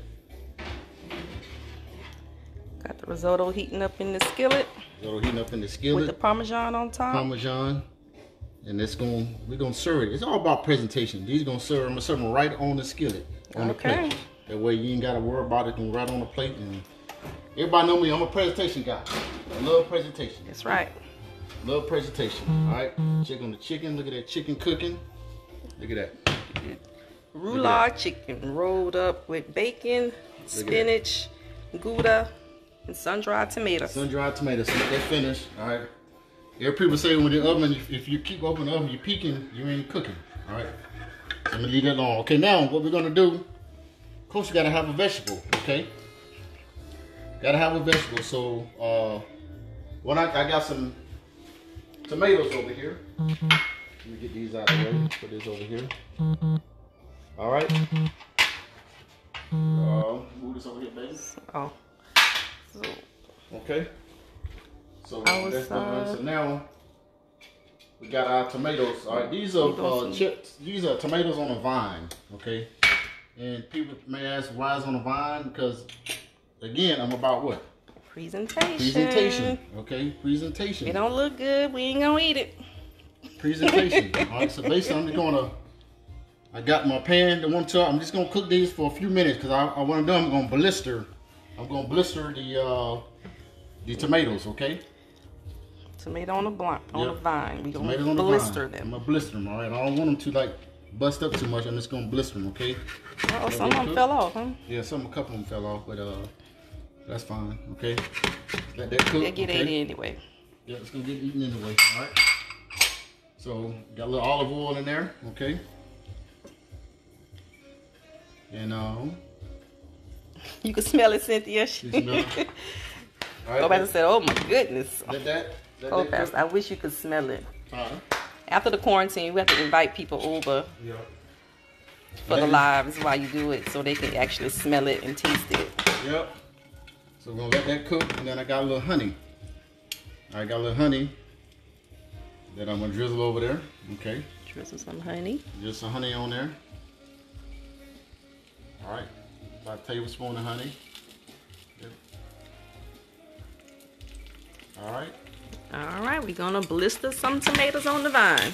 Got the risotto heating up in the skillet. Risotto heating up in the skillet. With the Parmesan on top. Parmesan. And it's gonna, we're gonna serve it. It's all about presentation. These gonna serve, I'm gonna serve them right on the skillet, on Okay. the plate. That way you ain't gotta worry about it, going right on the plate. And everybody know me, I'm a presentation guy. I love presentation. That's right. Love presentation. All right, check on the chicken. Look at that chicken cooking. Look at that. Roulade chicken rolled up with bacon, spinach, gouda, and sun-dried tomatoes. Sun-dried tomatoes. So let that finish. All right. Every people say when the oven, if, if you keep open the oven, you're peeking, you ain't cooking. All right. So I'm gonna leave that alone. Okay, now what we're gonna do, of course you gotta have a vegetable, okay? Gotta have a vegetable. So uh what I, I got some tomatoes over here. Mm-hmm. Let me get these out of the way. Put this over here. Mm-hmm. All right. Mm-hmm. Uh, move this over here, baby. Oh. So. Okay. So I was, that's done. uh, So now we got our tomatoes. All right, these are uh, chips. These are tomatoes on a vine. Okay, and people may ask why it's on a vine, because again, I'm about what? Presentation. Presentation. Okay, presentation. It don't look good, we ain't gonna eat it. Presentation. All right, so basically I'm just gonna. I got my pan. The one top. I'm just gonna cook these for a few minutes because I, I want to do. I'm gonna blister. I'm gonna blister the uh, the tomatoes. Okay. Tomato on the blunt, on Yep. the vine. We gonna Tomatoes on the blister vine. them. I'm gonna blister them, all right? I don't want them to like bust up too much. I'm just gonna blister them, okay? Oh, some of them fell off, huh? Yeah, some, a couple of them fell off, but uh, that's fine, okay? Let that cook. They get okay? ate anyway. Yeah, it's gonna get eaten anyway, all right? So, got a little olive oil in there, okay? And um, You can smell it, Cynthia. you smell it? All right, Go back and say, oh my goodness. let that. Let Oh, that Pastor, cook. I wish you could smell it. Uh-huh. After the quarantine, we have to invite people over Yeah. for the Maybe. lives while you do it so they can actually smell it and taste it. Yep. So we're gonna let that cook, and then I got a little honey. I got a little honey that I'm gonna drizzle over there. Okay. Drizzle some honey. Just some honey on there. All right. About a tablespoon of honey. Yep. All right. All right, we're gonna blister some tomatoes on the vine.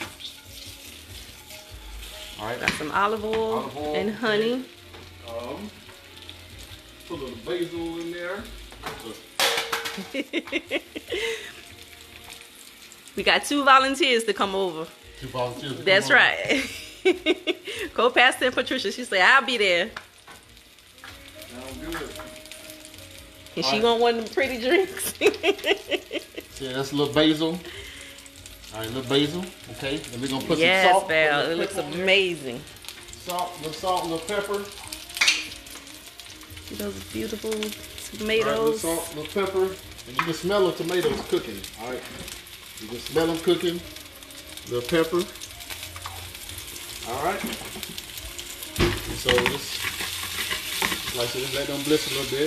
All right. Got some olive oil, Olive oil, and honey. Um, put a little basil in there. We got two volunteers to come over. Two volunteers. to That's come on. right. Co-pastor and Patricia, she said, I'll be there. Sound good. And All she right. want one of them pretty drinks. See, that's a little basil. All right, a little basil. Okay. And we're gonna put Yes, some salt. Val, a it little looks pepper on there. amazing. Salt, a little salt, a little pepper. See those beautiful All right, little tomatoes. salt, little pepper. And you can smell the tomatoes cooking. All right. You can smell them cooking. Little pepper. All right. And so just, like I said, just let them blister a little bit.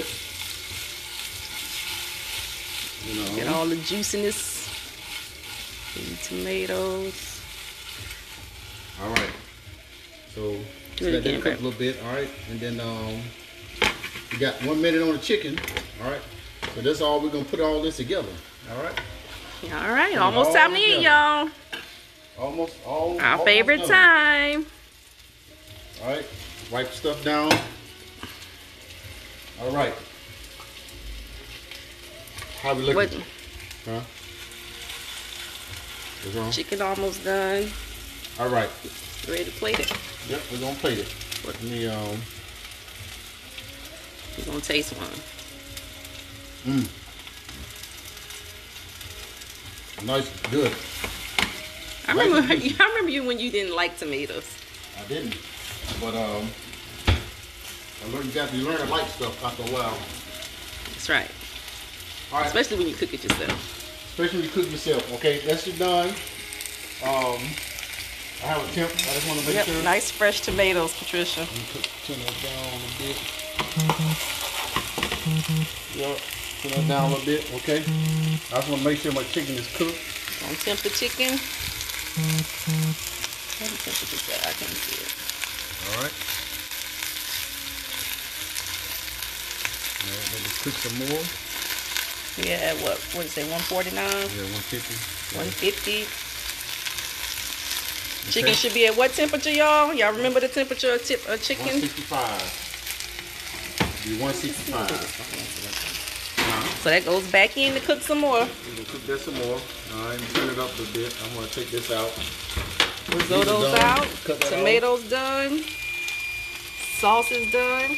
You know. Get all the juiciness in the tomatoes. All right. So just Do it let again, that cook Brett. a little bit. All right. And then um, we got one minute on the chicken. All right. So that's all we're gonna put all this together. All right. All right, it almost all time to eat, together. y'all. Almost all. Our almost favorite done. time. All right. Wipe stuff down. All right. How we What? looking? Huh? What's wrong? Chicken almost done. All right. Ready to plate it. Yep, we're gonna plate it. Let me um. We're gonna taste one. Mmm. Nice, good. I Nice remember. and juicy. I remember you when you didn't like tomatoes. I didn't, but um, I learned you got to learn to like stuff after a while. That's right. All right. Especially when you cook it yourself. Especially when you cook yourself. Okay, that's just done. Um, I have a temp. I just want to make yep, sure. Nice fresh tomatoes, Patricia. Let me put turn that down a bit. Yep, turn that down a little bit. Okay. I just want to make sure my chicken is cooked. On temp the chicken. What temperature is that? I can't see it. All right. All right, let me cook some more. Yeah, what? What did it say? one forty-nine. Yeah, one fifty. one fifty. Okay. Chicken should be at what temperature, y'all? Y'all remember the temperature of tip, uh, chicken? one sixty-five. Be one sixty-five. Uh-huh. So that goes back in to cook some more. We'll cook that some more. All right, turn it up a bit. I'm gonna take this out. Risotto's out. Tomatoes off. Done. Sauce is done.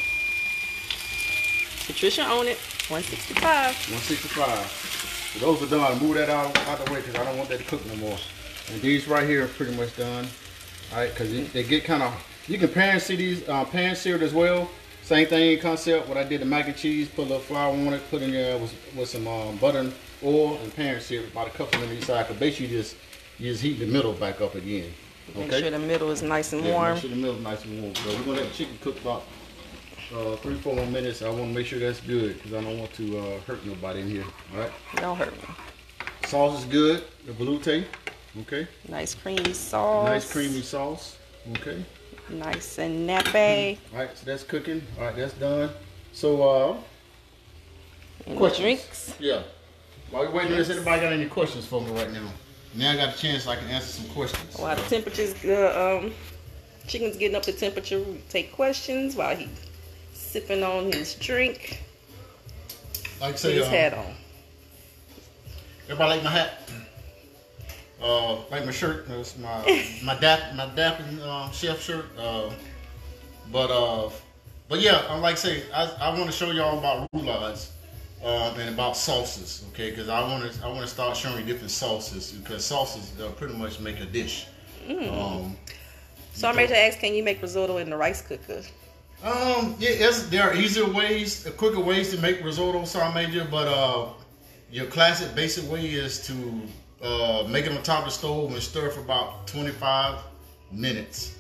Patricia on it. one sixty-five. one sixty-five. So those are done. Move that out, out the way because I don't want that to cook no more. And these right here are pretty much done. All right, because they get kind of, you can pan sear these, uh, pan seared as well. Same thing concept. What I did the mac and cheese, put a little flour on it, put in there with, with some um, butter and oil and pan seared about a couple minutes each side. Because basically you just, you just heat the middle back up again. Okay? Make sure the middle is nice and yeah, warm. Make sure the middle is nice and warm. So we're gonna let the chicken cook about uh, three, four more minutes. I want to make sure that's good because I don't want to uh, hurt nobody in here. All right. Don't hurt me. Sauce is good. The velouté. Okay. Nice creamy sauce. Nice creamy sauce. Okay. Nice and nappy. All right, so that's cooking. All right, that's done. So, uh, and questions. Drinks. Yeah. While we're waiting, has anybody got any questions for me right now? Now I got a chance I can answer some questions. While the temperature's good, um, chicken's getting up to temperature, we take questions while he's sipping on his drink. Like I say, his uh, hat on. Everybody like my hat? Uh, like my shirt. It's my my dap my dapping um, chef shirt. Uh, but uh, but yeah, I like to say I I want to show y'all about roulades uh, and about sauces. Okay, because I want to I want to start showing you different sauces because sauces uh, pretty much make a dish. Mm. Um, so I made to ask, can you make risotto in the rice cooker? Um, yeah, it's, there are easier ways, quicker ways to make risotto, so I made you. But uh, your classic basic way is to uh, make it on top of the stove and stir for about twenty-five minutes.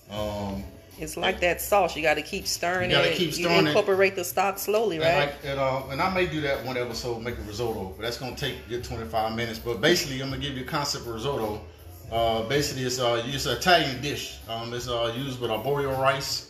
Um, it's like that sauce. You got to keep stirring you gotta it. Keep stirring you incorporate it. The stock slowly, right? And, like, and, uh, and I may do that one episode, make a risotto, but that's gonna take your twenty-five minutes. But basically, I'm gonna give you a concept of risotto. Uh, basically, it's uh, it's an Italian dish. Um, it's uh, used with arborio rice.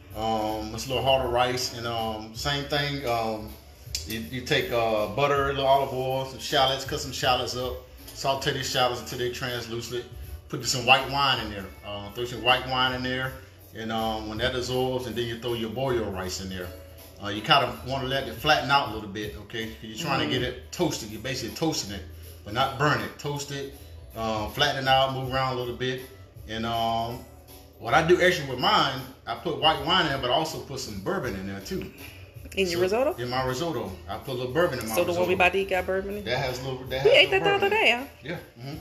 Um, it's a little harder rice, and um, same thing. Um, you, you take uh, butter, a little olive oil, some shallots, cut some shallots up, saute these shallots until they're translucent. Put some white wine in there. Uh, throw some white wine in there, and um, when that dissolves, and then you throw your arborio rice in there. Uh, you kind of want to let it flatten out a little bit, okay? You're trying mm. to get it toasted. You're basically toasting it, but not burn it. Toast it, um, flatten it out, move around a little bit, and um, what I do actually with mine, I put white wine in there, but I also put some bourbon in there too. In so, your risotto? In my risotto, I put a little bourbon in my so risotto. So the one we about to eat got bourbon in? That has a little. That has we a ate little that the other day, huh? Yeah. Mm-hmm.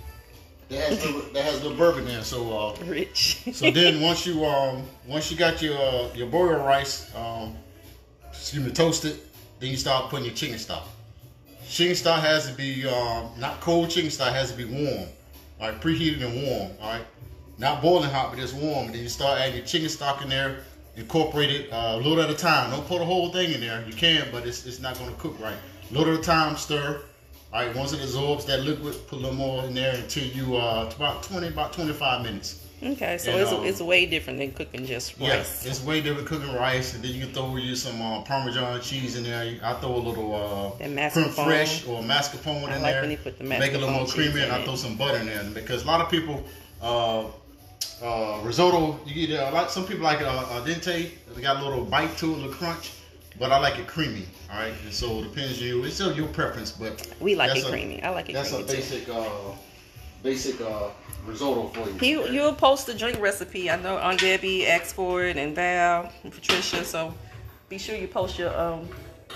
That has a little, that has a little bourbon in. So uh, rich. So then once you um once you got your uh, your arborio rice um excuse me toasted, then you start putting your chicken stock. Chicken stock has to be um not cold. Chicken stock has to be warm, all right, preheated and warm, all right. Not boiling hot, but it's warm. And then you start adding your chicken stock in there, incorporate it uh, a little at a time. Don't put the whole thing in there. You can, but it's, it's not going to cook right. A little at a time, stir. All right, once it absorbs that liquid, put a little more in there until you, uh, about twenty, about twenty-five minutes. Okay, so and, it's, um, it's way different than cooking just rice. Yeah, it's way different cooking rice. And then you can throw you some uh, Parmesan cheese in there. I throw a little uh, creme fraiche or mascarpone I in like there. When you put the make it a little more creamy, and I throw some butter in there. Because a lot of people, uh, Uh, risotto, you get a lot. Some people like it uh, al dente. They got a little bite to it, a little crunch. But I like it creamy. All right, and so it depends on you. It's still your preference, but we like it a, creamy. I like it. That's creamy a basic, uh, basic uh, risotto for you. You you'll post the drink recipe. I know Aunt Debbie asked for it, and Val, and Patricia. So be sure you post your um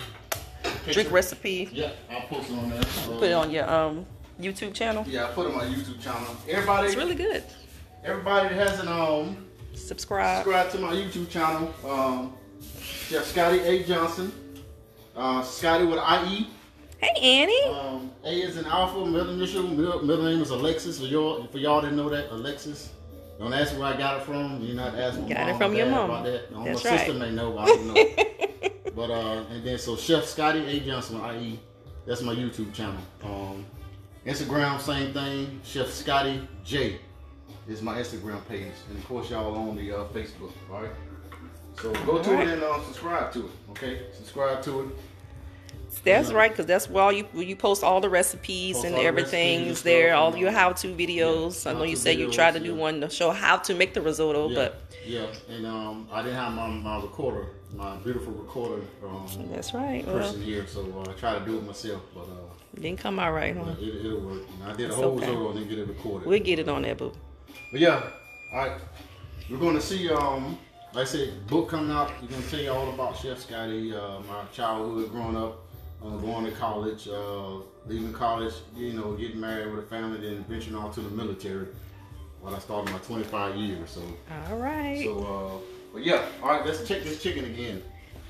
drink recipe. Yeah, I'll post it on there. So, put it on your um YouTube channel. Yeah, I put it on my YouTube channel. Everybody, it's really good. Everybody that hasn't um subscribe subscribe to my YouTube channel, um, Chef Scottie A. Johnson. Uh, Scottie with I E. Hey, Annie. Um, A is an alpha, middle initial, middle, middle name is Alexis. For y'all, for y'all didn't know that, Alexis. Don't ask where I got it from. You're not asking my got mom it from or your dad mom. about that. No, That's my right. sister may know, but I don't know. But uh, and then so Chef Scottie A. Johnson, I E. That's my YouTube channel. Um, Instagram, same thing. Chef Scottie J is my Instagram page, and of course y'all on the uh, Facebook. All right. So go to right. it and uh, subscribe to it. Okay, subscribe to it. That's right, because that's where all you you post all the recipes Post and all the everything's recipes and there, stuff all and, your uh, how-to videos. yeah, I know you how-to said you tried to videos, do yeah. one to show how to make the risotto, Yeah, but yeah, and um, I didn't have my, my recorder, my beautiful recorder um, that's right. person Well, here, so uh, I tried to do it myself, but uh, didn't come out right, huh? but it, it'll work. And I did a That's whole okay. risotto and then get it recorded. We'll get it on that, boo. But yeah, all right, we're going to see, um, like I said, book coming out. We're going to tell you all about Chef Scottie, uh, my childhood growing up, uh, going to college, uh, leaving college, you know, getting married with a family, then venturing off to the military. Well, I started my twenty-five years, so. All right. So, uh, but yeah, all right, let's check this chicken again.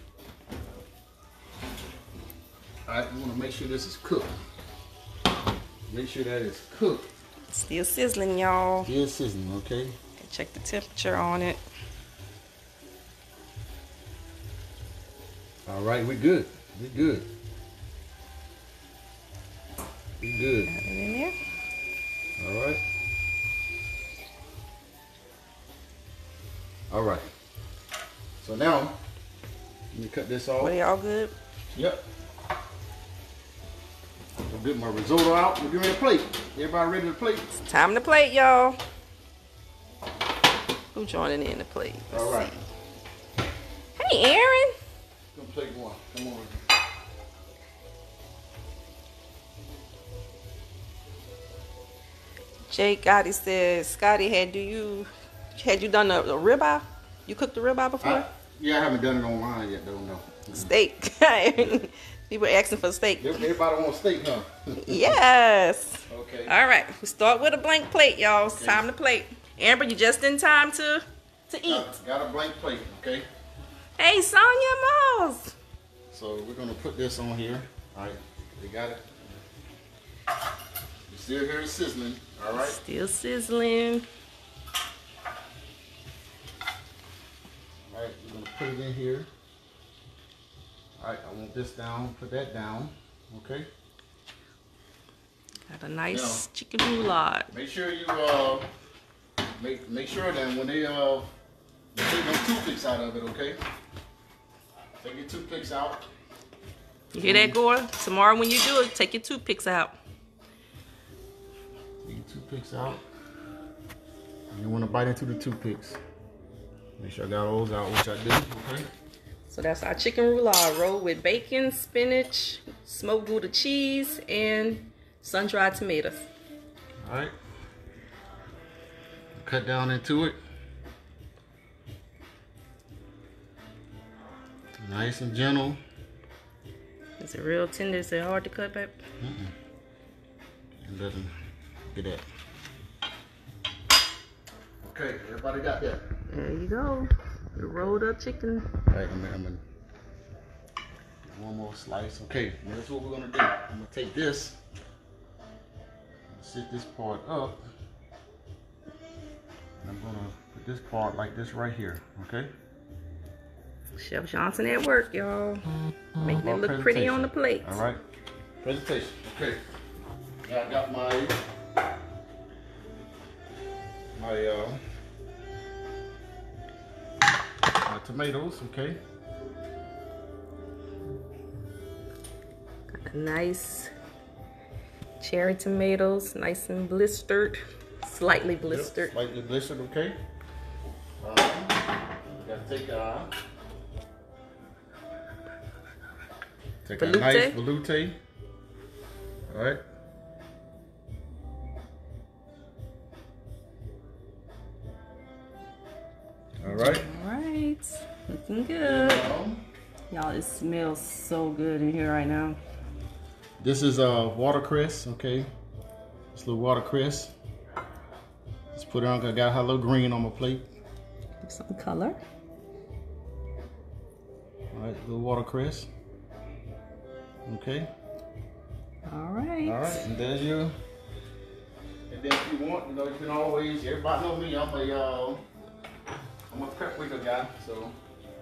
All right, we want to make sure this is cooked. Make sure that it's cooked. Still sizzling, y'all. Still sizzling, okay? Check the temperature on it. All right, we're good. We're good. We're good. Got it in there. All right. All right. So now, let me cut this off. What, y'all good? Yep. I'll get my risotto out. We're getting ready to plate. Everybody ready to plate? It's time to plate, y'all. Who joining in the plate? Let's All right. see. Hey, Aaron. Come plate one. Come on. Jake Gotti says, Scottie, had do you had you done a, a ribeye? You cooked the ribeye before? I, yeah, I haven't done it online yet, though. No. Steak. People asking for steak. Everybody wants steak, huh? Yes. Okay. All right. We start with a blank plate, y'all. It's Okay. time to plate. Amber, you just in time to to eat. Got, got a blank plate, okay? Hey, Sonia Moss. So we're gonna put this on here. All right, we got it. You still hear it sizzling, all right? Still sizzling. All right, we're gonna put it in here. All right, I want this down, put that down, okay? Got a nice Now, chicken roulade. make sure you, uh, make, make sure that when they, uh, you take those toothpicks out of it, okay? Take your toothpicks out. You hear that, Gore? Tomorrow when you do it, take your toothpicks out. Take your toothpicks out. And you want to bite into the toothpicks. Make sure I got those out, which I do, okay? So that's our chicken roulade roll with bacon, spinach, smoked gouda cheese, and sun-dried tomatoes. All right. Cut down into it. Nice and gentle. Is it real tender? Is it hard to cut, babe? Mm-mm. And let them get that. Okay, everybody got that? There you go. The rolled up chicken. All right, I'm gonna, I'm gonna one more slice. Okay, now that's what we're gonna do. I'm gonna take this, sit this part up, and I'm gonna put this part like this right here. Okay. Chef Johnson at work, y'all. Making it About look pretty on the plate. All right. Presentation. Okay. Now I got my my uh my tomatoes. Okay. Got nice cherry tomatoes, nice and blistered, slightly blistered. Yep, slightly blistered. Okay. Uh, gotta take uh take Velouté. a nice velouté. All right. All right. All right, looking good. Um, Y'all, it smells so good in here right now. This is uh, watercress, okay? This little watercress. Just put it on, I got a little green on my plate. Give some color. All right, little watercress. Okay. All right. All right, and there's your. And then if you want, you know, you can always. Everybody know me. I'm a. Uh, I'm a paprika guy, so.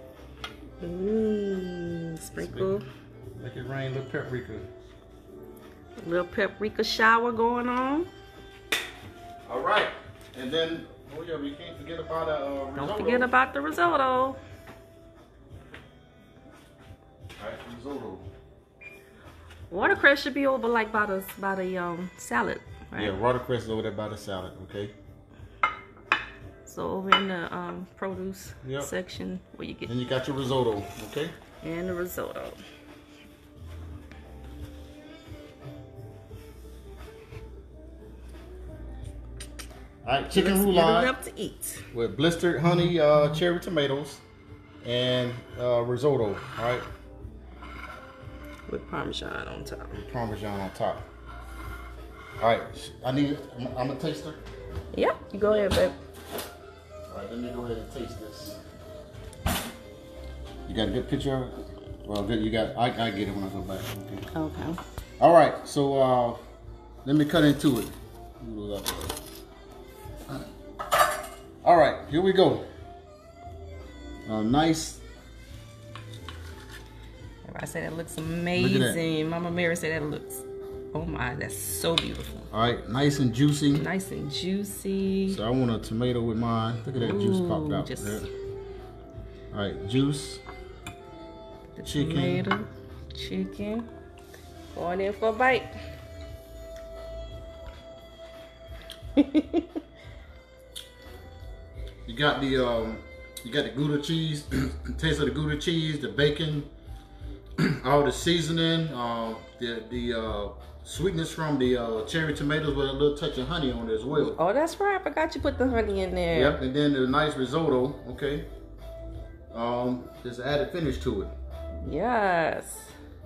Mmm, sprinkle. Make it rain, little paprika. A little paprika shower going on. All right, and then oh yeah, we can't forget about the uh, risotto. Don't forget about the risotto. All right, risotto. Watercress should be over like by the by the um salad, right? Yeah, watercress is over there by the salad. Okay. So over in the um produce Yep. section where you get. Then you got your risotto. Okay. And the risotto. All right, chicken Let's roulade get it up to eat. with blistered honey uh, cherry tomatoes and uh, risotto. All right. With Parmesan on top. With Parmesan on top. All right, I need. I'm, I'm a taster. Yep, you go ahead, babe. All right, let me go ahead and taste this. You got a good picture? Well, good. You got. I I get it when I go back. Okay. Okay. All right, so uh, let me cut into it. All right, here we go. Uh, nice. I said that looks amazing. That. Mama Mary said that looks. Oh my, that's so beautiful. All right, nice and juicy. Nice and juicy. So I want a tomato with mine. Look at that. Ooh, juice popped out. Just... There. All right, juice. The chicken. Tomato, chicken. Going in for a bite. You got the um, you got the Gouda cheese. Taste of the Gouda cheese, the bacon, all the seasoning, uh, the the uh, sweetness from the uh, cherry tomatoes with a little touch of honey on it as well. Oh, that's right. I forgot you put the honey in there. Yep, and then the nice risotto. Okay. Um, there's an added finish to it. Yes.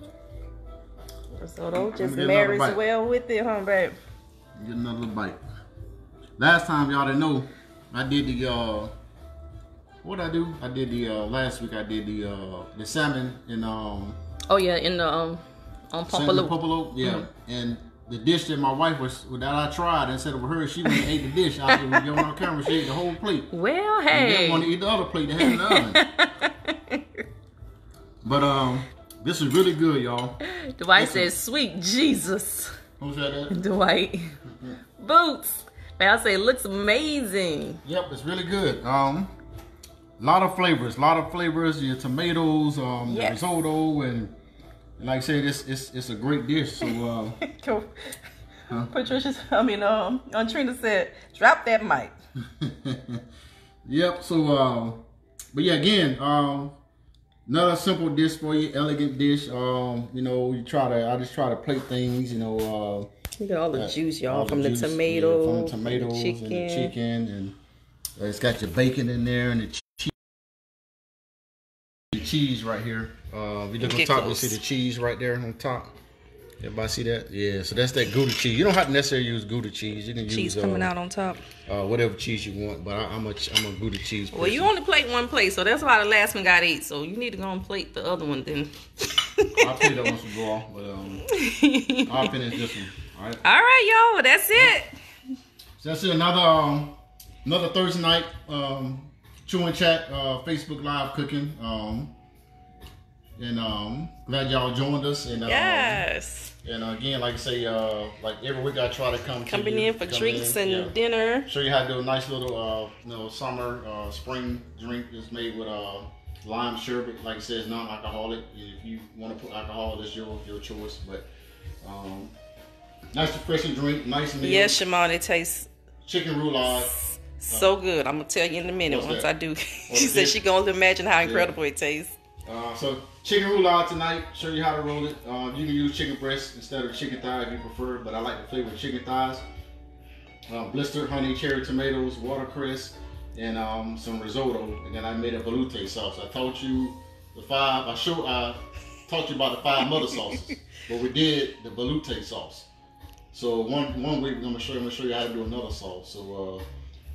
Risotto just marries well with it, huh, babe? Get another little bite. Last time, y'all didn't know, I did the uh, what I do? I did the uh, last week. I did the uh, the salmon in um. Oh yeah, in the um, on Pompolo. Pompolo, yeah. Mm-hmm. And the dish that my wife was that I tried instead of her, she went and ate the dish. I was going on camera. She ate the whole plate. Well, hey. And then want to eat the other plate that had in the oven. But um, this is really good, y'all. Dwight says, "Sweet Jesus." Who said that? Dwight. Boots. I say it looks amazing. Yep, it's really good. Um, lot of flavors, lot of flavors. Your tomatoes, um, yes. the risotto, and, and like I said, it's it's it's a great dish. So, uh, cool. Huh? Patricia, I mean, um, on Trina said, drop that mic. Yep. So, uh, but yeah, again, um, another simple dish for you, elegant dish. Um, you know, you try to, I just try to plate things. You know. Uh, Look at all the uh, juice, y'all, from, juice, the tomato, yeah, from the tomatoes and the chicken, and, the chicken, and uh, it's got your bacon in there and the cheese. The cheese right here. Uh, if you look on top, you see the cheese right there on top. Everybody see that? Yeah. So that's that Gouda cheese. You don't have to necessarily use Gouda cheese. You can cheese use cheese coming uh, out on top. Uh, whatever cheese you want, but I, I'm a I'm a Gouda cheese person. Well, you only plate one plate, so that's why the last one got eight. So you need to go and plate the other one then. I'll plate that one some go off, but um, I'll finish this one. All right. All right, y'all. That's it. So that's it. Another um, another Thursday night um, chewing chat, uh, Facebook Live cooking. Um, and um, glad y'all joined us. And uh, yes. And uh, again, like I say, uh, like every week I try to come coming to you, in for come drinks in, and yeah. dinner. Show you how to do a nice little, uh, you know, summer uh, spring drink. It's made with uh, lime sherbet. Like I said, it's non-alcoholic. If you want to put alcohol, that's your your choice. But um, nice refreshing drink, nice meal. Yes, Shimon, it tastes chicken roulade. So uh, good. I'm gonna tell you in a minute once that? I do. She said it? she gonna imagine how incredible yeah. it tastes. Uh, so chicken roulade tonight. Show you how to roll it. Um, you can use chicken breast instead of chicken thigh if you prefer, but I like the flavor of chicken thighs. Uh, blistered honey, cherry tomatoes, watercress, and um, some risotto. And then I made a velouté sauce. I taught you the five. I show. I taught you about the five mother sauces, but we did the velouté sauce. So one one week I'm gonna show you. I'm gonna show you how to do another sauce. So uh,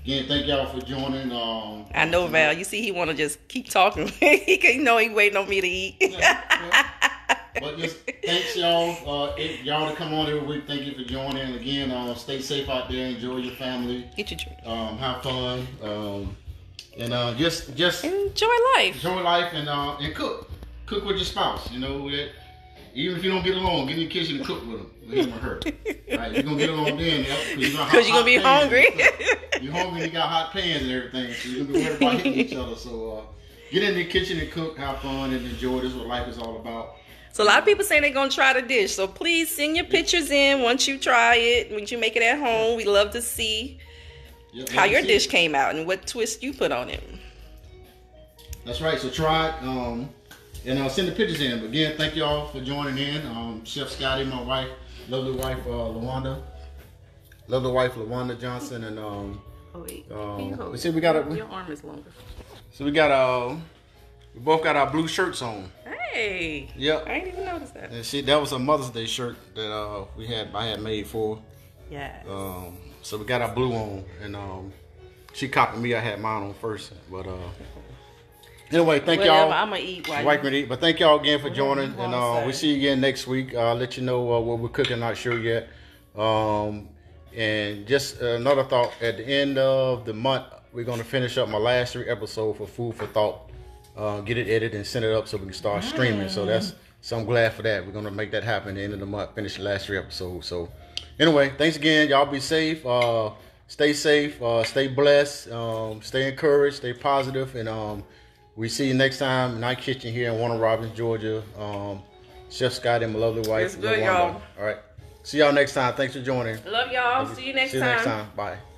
again, thank y'all for joining. Um, I know Val. You see, he want to just keep talking. he can know he waiting on me to eat. yeah, yeah. But just thanks y'all, uh, if y'all to come on every week. Thank you for joining. And again, uh, stay safe out there. Enjoy your family. Get your drink. Um, have fun. Um, and uh, just just enjoy life. Enjoy life and uh, and cook. Cook with your spouse. You know, it, even if you don't get along, get in the kitchen and cook with them. It ain't gonna hurt. Right? You're gonna get along then because you're gonna, gonna be hungry. You're hungry. You got hot pans and everything, so you're gonna be worried about hitting each other. So uh, get in the kitchen and cook, have fun, and enjoy. This is what life is all about. So a lot of people say they're gonna try the dish. So please send your pictures in once you try it. Once you make it at home, we love to see yep, how your dish came out and what twist you put on it. That's right. So try it, um, and uh, send the pictures in. But again, thank y'all for joining in. Um, Chef Scottie, my wife, lovely wife, uh, LaWanda, lovely wife, LaWanda Johnson, and um. Oh wait. Um, we see we got a. Your arm is longer. So we got uh, we both got our blue shirts on. Hey. Yep. I didn't even notice that. And she, that was a Mother's Day shirt that uh we had I had made for. Yeah. Um. So we got our blue on, and um, she copied me. I had mine on first, but uh. Anyway, thank y'all. I'm gonna eat. While you... eat. But thank y'all again for joining, and uh, we see you again next week. I'll let you know uh, what we're cooking. Not sure yet. Um, and just another thought. At the end of the month, we're gonna finish up my last three episodes for Food for Thought. Uh, get it edited and send it up so we can start mm. streaming. So that's so I'm glad for that. We're gonna make that happen at the end of the month. Finish the last three episodes. So anyway, thanks again. Y'all be safe. Uh, stay safe. Uh, stay blessed. Um, stay encouraged. Stay positive. And um, we see you next time in our kitchen here in Warner Robins, Georgia. Um, Chef Scottie and my lovely wife. It's good, y'all. All right. See y'all next time. Thanks for joining. Love y'all. See you next see time. See you next time. Bye.